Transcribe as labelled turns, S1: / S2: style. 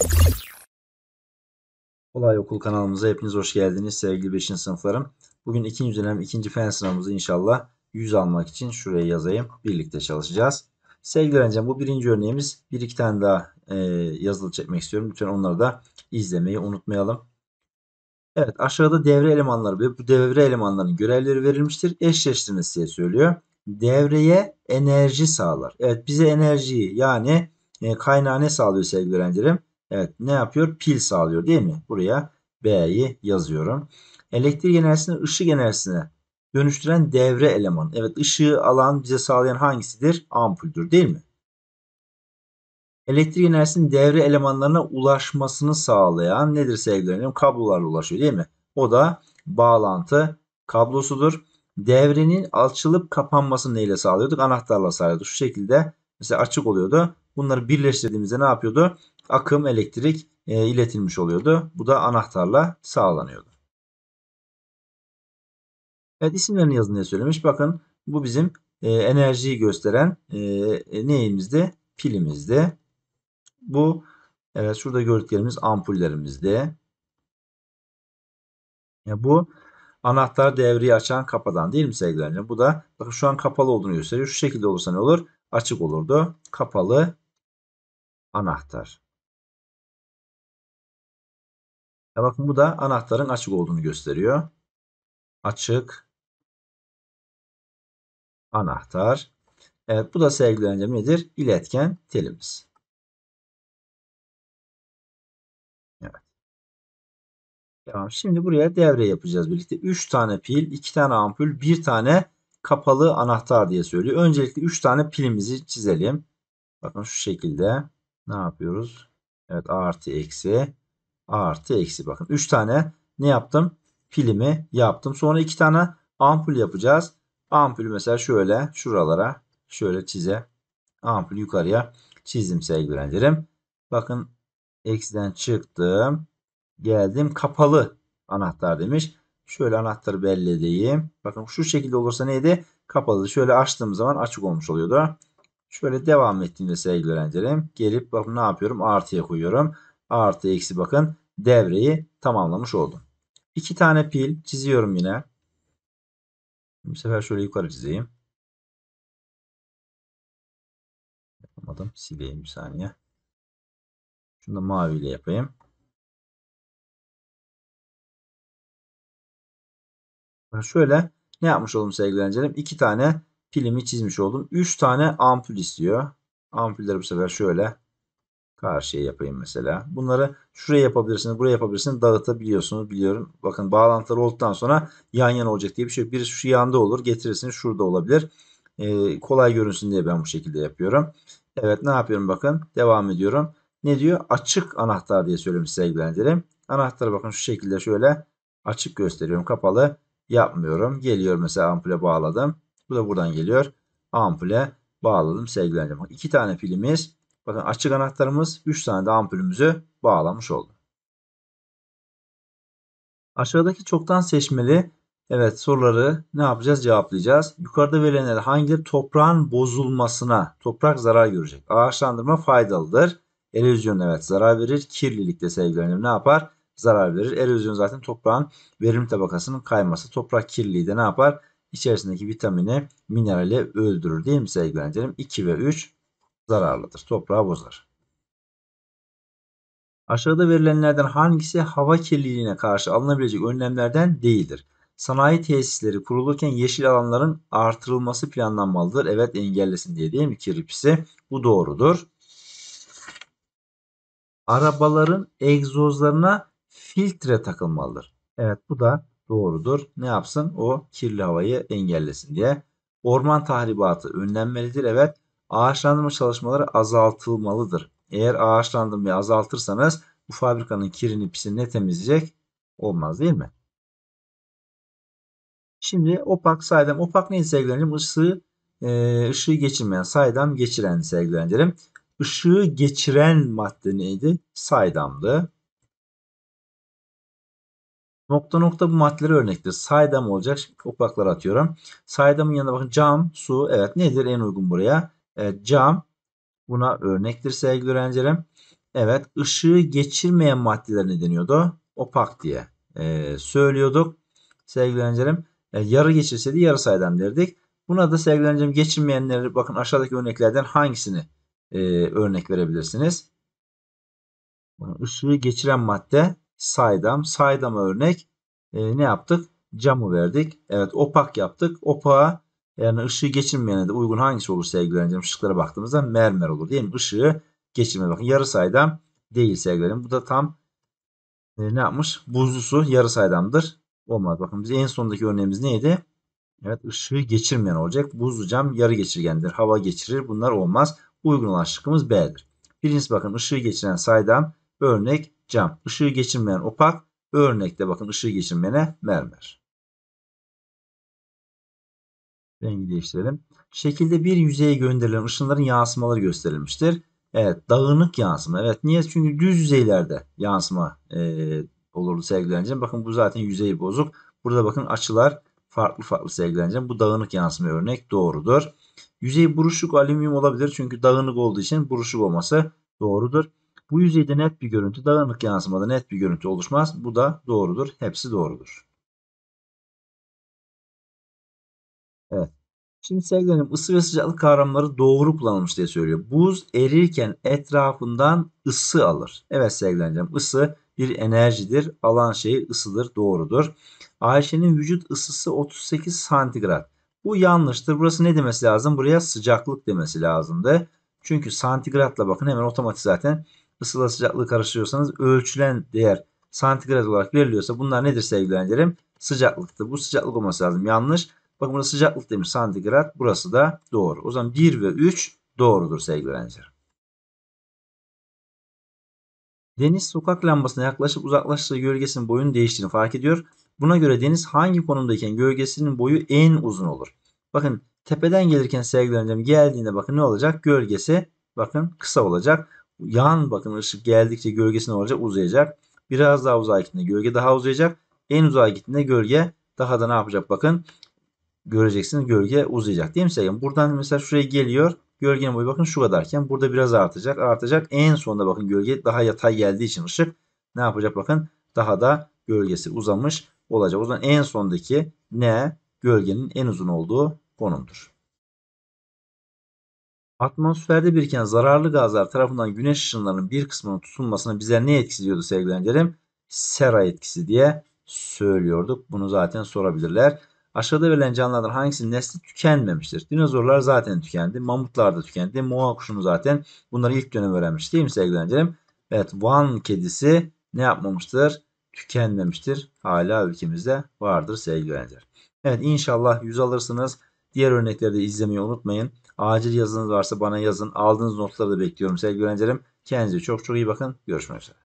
S1: Kolay Okul kanalımıza hepiniz hoş geldiniz sevgili 5. sınıflarım. Bugün ikinci dönem ikinci fen sınavımızı inşallah 100 almak için şuraya yazayım. Birlikte çalışacağız. Sevgili öğrencim, bu birinci örneğimiz. Bir iki tane daha yazılı çekmek istiyorum. Lütfen onları da izlemeyi unutmayalım. Evet, aşağıda devre elemanları ve bu devre elemanlarının görevleri verilmiştir. Eşleştirmesi diye söylüyor. Devreye enerji sağlar. Evet, bize enerjiyi yani kaynağı ne sağlıyor sevgili öğrencilerim? Evet, ne yapıyor? Pil sağlıyor değil mi? Buraya B'yi yazıyorum. Elektrik enerjisini ışık enerjisine dönüştüren devre elemanı. Evet, ışığı alan bize sağlayan hangisidir? Ampuldür değil mi? Elektrik enerjisinin devre elemanlarına ulaşmasını sağlayan nedir sevgili öğrencilerim? Kablolarla ulaşıyor değil mi? O da bağlantı kablosudur. Devrenin açılıp kapanmasını neyle sağlıyorduk? Anahtarla sağlıyorduk. Şu şekilde mesela açık oluyordu. Bunları birleştirdiğimizde ne yapıyordu? Akım, elektrik iletilmiş oluyordu. Bu da anahtarla sağlanıyordu. Evet, isimlerini yazın diye söylemiş. Bakın bu bizim enerjiyi gösteren neyimizdi? Pilimizdi. Bu evet, şurada gördüklerimiz ampullerimizdi. Ya bu anahtar devreyi açan kapıdan değil mi sevgili öğrencilerim? Bu da bakın şu an kapalı olduğunu gösteriyor. Şu şekilde olursa ne olur? Açık olurdu. Kapalı anahtar. Ya bakın bu da anahtarın açık olduğunu gösteriyor. Açık anahtar. Evet, bu da sevgili öğrencilerim nedir? İletken telimiz. Evet. Tamam. Şimdi buraya devre yapacağız birlikte. 3 tane pil, 2 tane ampul, 1 tane kapalı anahtar diye söylüyor. Öncelikle 3 tane pilimizi çizelim. Bakın şu şekilde ne yapıyoruz? Evet, artı eksi artı eksi. Bakın 3 tane ne yaptım? Pilimi yaptım. Sonra 2 tane ampul yapacağız. Ampulü mesela şöyle şuralara şöyle çize. Ampul yukarıya çizdim sevgili öğrencilerim. Bakın eksiden çıktım. Geldim kapalı anahtar demiş. Şöyle anahtarı belli edeyim. Bakın şu şekilde olursa neydi? Kapalı. Şöyle açtığım zaman açık olmuş oluyordu. Şöyle devam ettiğimde sevgili öğrencilerim gelip bakın ne yapıyorum? Artıya koyuyorum. Artı eksi bakın devreyi tamamlamış oldum. 2 tane pil çiziyorum yine. Bu sefer şöyle yukarı çizeyim. Yapamadım. Sileyim bir saniye. Şunu da maviyle yapayım. Şöyle ne yapmış oldum sevgili öğrencilerim? 2 tane pilimi çizmiş oldum. 3 tane ampul istiyor. Ampulleri bu sefer şöyle karşıya yapayım mesela. Bunları şuraya yapabilirsiniz, buraya yapabilirsiniz. Dağıtabiliyorsunuz biliyorum. Bakın bağlantılar olduktan sonra yan yana olacak diye bir şey yok. Birisi şu yanda olur. Getirirsiniz şurada olabilir. Kolay görünsün diye ben bu şekilde yapıyorum. Evet, ne yapıyorum bakın. Devam ediyorum. Ne diyor? Açık anahtar diye söylemiş sevgili öğrencilerim. Anahtarı bakın şu şekilde şöyle açık gösteriyorum. Kapalı yapmıyorum. Geliyor mesela ampule bağladım. Bu da buradan geliyor. Ampule bağladım sevgili öğrencilerim. 2 tane pilimiz. Bakın açık anahtarımız 3 tane de ampulümüzü bağlamış oldu. Aşağıdaki çoktan seçmeli evet soruları ne yapacağız? Cevaplayacağız. Yukarıda verilenler hangileri toprağın bozulmasına, toprak zarar görecek? Ağaçlandırma faydalıdır. Erozyon evet zarar verir. Kirlilik de sevgilerim ne yapar? Zarar verir. Erozyon zaten toprağın verim tabakasının kayması. Toprak kirliliği de ne yapar? İçerisindeki vitamini, minerali öldürür değil mi sevgilerim? 2 ve 3 zararlıdır. Toprağı bozar. Aşağıda verilenlerden hangisi hava kirliliğine karşı alınabilecek önlemlerden değildir? Sanayi tesisleri kurulurken yeşil alanların artırılması planlanmalıdır. Evet, engellesin diye değil mi kirli pisi? Bu doğrudur. Arabaların egzozlarına filtre takılmalıdır. Evet, bu da doğrudur. Ne yapsın? O kirli havayı engellesin diye. Orman tahribatı önlenmelidir. Evet, ağaçlandırma çalışmaları azaltılmalıdır. Eğer ağaçlandırmayı azaltırsanız bu fabrikanın kirini pisini ne temizleyecek? Olmaz değil mi? Şimdi opak, saydam. Opak neydi sevgili öğrencilerim? Işığı geçirmeyen, saydam geçiren sevgili öğrencilerim. Işığı geçiren madde neydi? Saydamdı. Nokta nokta bu maddelere örnektir. Saydam olacak. Şimdi opakları atıyorum. Saydamın yanına bakın cam, su. Evet, nedir en uygun buraya? Evet, cam buna örnektir sevgili öğrencilerim. Evet, ışığı geçirmeyen maddeler ne deniyordu? Opak diye söylüyorduk. Sevgili öğrencilerim, yarı geçirseydi yarı saydam derdik. Buna da sevgili öğrencilerim geçirmeyenleri bakın aşağıdaki örneklerden hangisini örnek verebilirsiniz? Işığı geçiren madde saydam. Saydama örnek ne yaptık? Camı verdik. Evet, opak yaptık. Opağa yani ışığı geçirmeyene de uygun hangisi olur sevgili öğrencilerim? Şıklara baktığımızda mermer olur değil mi? Işığı geçirme. Bakın yarı saydam değil sevgili öğrencilerim. Bu da tam ne yapmış? Buzlu su yarı saydamdır. Olmaz. Bakın biz en sondaki örneğimiz neydi? Evet, ışığı geçirmeyen olacak. Buzlu cam yarı geçirgendir. Hava geçirir. Bunlar olmaz. Uygun olan şıkkımız B'dir. Birincisi bakın ışığı geçiren saydam. Örnek cam. Işığı geçirmeyen opak. Örnekte bakın ışığı geçirmeyene mermer. Rengi değiştirelim. Şekilde bir yüzeye gönderilen ışınların yansımaları gösterilmiştir. Evet, dağınık yansıma. Evet, niye? Çünkü düz yüzeylerde yansıma olurdu sevgili öğrencim. Bakın bu zaten yüzeyi bozuk. Burada bakın açılar farklı farklı sevgili öğrencim. Bu dağınık yansıma örnek doğrudur. Yüzey buruşuk alüminyum olabilir. Çünkü dağınık olduğu için buruşuk olması doğrudur. Bu yüzeyde net bir görüntü, dağınık yansımada net bir görüntü oluşmaz. Bu da doğrudur. Hepsi doğrudur. Evet. Şimdi sevgili hanım, ısı ve sıcaklık kavramları doğru kullanılmış diye söylüyor. Buz erirken etrafından ısı alır. Evet sevgili hanım, ısı bir enerjidir. Alan şey ısıdır. Doğrudur. Ayşe'nin vücut ısısı 38 santigrat. Bu yanlıştır. Burası ne demesi lazım? Buraya sıcaklık demesi lazımdı. Çünkü santigratla bakın hemen otomatik zaten ısıyla sıcaklığı karıştırıyorsanız ölçülen değer santigrat olarak veriliyorsa bunlar nedir sevgili öğrencilerim? Sıcaklıktır. Bu sıcaklık olması lazım. Yanlış. Bakın burası sıcaklık demiş santigrat. Burası da doğru. O zaman 1 ve 3 doğrudur sevgili öğrenciler. Deniz sokak lambasına yaklaşıp uzaklaştığı gölgesinin boyunun değiştiğini fark ediyor. Buna göre Deniz hangi konumdayken gölgesinin boyu en uzun olur? Bakın tepeden gelirken sevgili öğrencim geldiğinde bakın ne olacak? Gölgesi bakın kısa olacak. Yan bakın ışık geldikçe gölgesi ne olacak? Uzayacak. Biraz daha uzağa gittiğinde gölge daha uzayacak. En uzağa gittiğinde gölge daha da ne yapacak? Bakın göreceksiniz gölge uzayacak değil mi sevgilim? Buradan mesela şuraya geliyor. Gölgenin boyu bakın şu kadarken burada biraz artacak. Artacak. En sonunda bakın gölge daha yatay geldiği için ışık ne yapacak bakın? Daha da gölgesi uzamış olacak. O zaman en sondaki ne? Gölgenin en uzun olduğu konumdur. Atmosferde biriken zararlı gazlar tarafından güneş ışınlarının bir kısmının tutulmasına bize ne etkisi diyordu sevgili öğrencilerim? Sera etkisi diye söylüyorduk. Bunu zaten sorabilirler. Aşağıda verilen canlılardan hangisinin nesli tükenmemiştir? Dinozorlar zaten tükendi. Mamutlar da tükendi. Moa kuşunu zaten bunları ilk dönem öğrenmiş değil mi sevgili öğrencilerim? Evet, Van kedisi ne yapmamıştır? Tükenmemiştir. Hala ülkemizde vardır sevgili öğrenciler. Evet, inşallah 100 alırsınız. Diğer örnekleri de izlemeyi unutmayın. Acil yazınız varsa bana yazın. Aldığınız notları da bekliyorum sevgili öğrencilerim. Kendinize çok çok iyi bakın. Görüşmek üzere.